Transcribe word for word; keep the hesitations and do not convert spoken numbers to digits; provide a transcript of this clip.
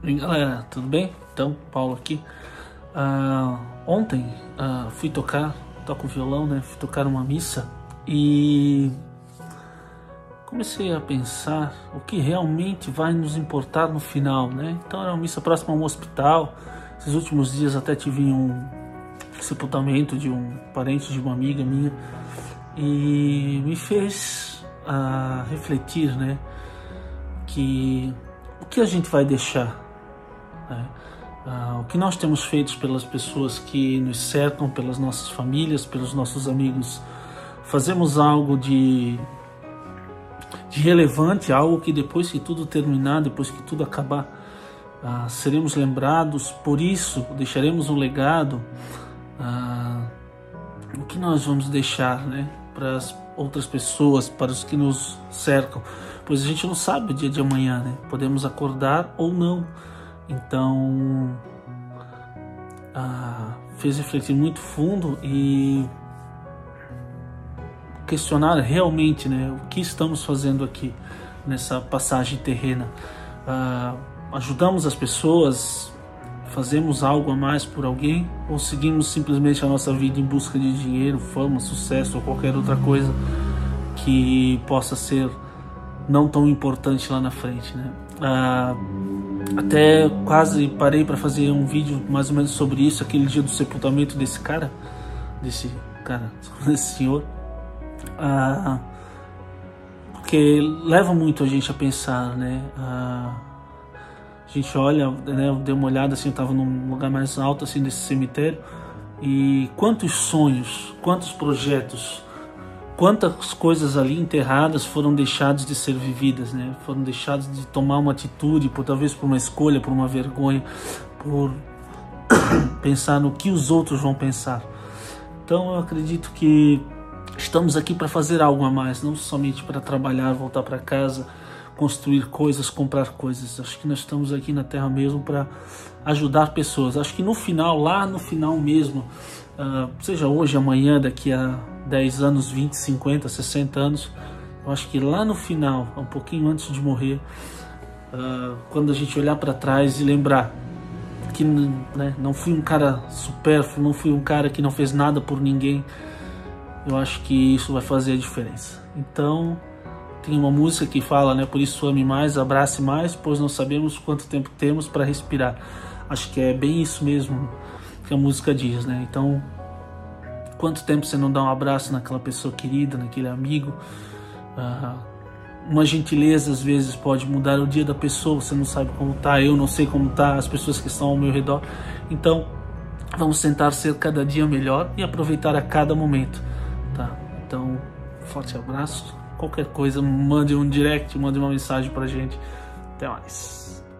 E aí, galera, tudo bem? Então, Paulo aqui. Uh, ontem uh, fui tocar, toco violão, né? Fui tocar uma missa e comecei a pensar o que realmente vai nos importar no final, né? Então era uma missa próxima a um hospital. Esses últimos dias até tive um sepultamento de um parente de uma amiga minha e me fez uh, refletir, né? Que o que a gente vai deixar, né? Uh, o que nós temos feito pelas pessoas que nos cercam, pelas nossas famílias, pelos nossos amigos. Fazemos algo de, de relevante, algo que depois que tudo terminar, depois que tudo acabar, uh, seremos lembrados, por isso deixaremos um legado. Uh, o que nós vamos deixar, né, para as outras pessoas, para os que nos cercam, pois a gente não sabe o dia de amanhã, né? Podemos acordar ou não. Então ah, fez refletir muito fundo e questionar realmente, né, o que estamos fazendo aqui nessa passagem terrena. Ah, ajudamos as pessoas, fazemos algo a mais por alguém, ou seguimos simplesmente a nossa vida em busca de dinheiro, fama, sucesso ou qualquer outra coisa que possa ser não tão importante lá na frente, né? Ah, até quase parei para fazer um vídeo mais ou menos sobre isso, aquele dia do sepultamento desse cara, desse cara, desse senhor, ah, porque leva muito a gente a pensar, né? Ah, a gente olha, né? Eu dei uma olhada assim, eu estava num lugar mais alto assim desse cemitério, e quantos sonhos, quantos projetos, quantas coisas ali enterradas foram deixadas de ser vividas, né? Foram deixadas de tomar uma atitude, por talvez por uma escolha, por uma vergonha, por pensar no que os outros vão pensar. Então eu acredito que estamos aqui para fazer algo a mais, não somente para trabalhar, voltar para casa, construir coisas, comprar coisas. Acho que nós estamos aqui na Terra mesmo para ajudar pessoas. Acho que no final, lá no final mesmo, uh, seja hoje, amanhã, daqui a dez anos, vinte, cinquenta, sessenta anos, eu acho que lá no final, um pouquinho antes de morrer, uh, quando a gente olhar para trás e lembrar que, né, não fui um cara supérfluo, não fui um cara que não fez nada por ninguém, eu acho que isso vai fazer a diferença. Então tem uma música que fala, né, por isso ame mais, abrace mais, pois não sabemos quanto tempo temos para respirar. Acho que é bem isso mesmo que a música diz, né? Então, quanto tempo você não dá um abraço naquela pessoa querida, naquele amigo? Uh, uma gentileza às vezes pode mudar o dia da pessoa. Você não sabe como tá, eu não sei como tá, as pessoas que estão ao meu redor. Então vamos tentar ser cada dia melhor e aproveitar a cada momento, tá? Então, forte abraço. Qualquer coisa, mande um direct, mande uma mensagem pra gente. Até mais.